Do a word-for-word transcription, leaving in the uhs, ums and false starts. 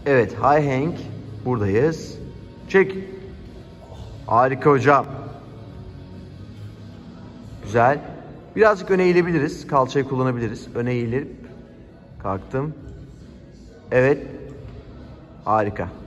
Evet, hi Hank. Buradayız. Çek. Harika hocam. Güzel. Birazcık öne eğilebiliriz. Kalçayı kullanabiliriz. Öne eğilip kalktım. Evet. Harika.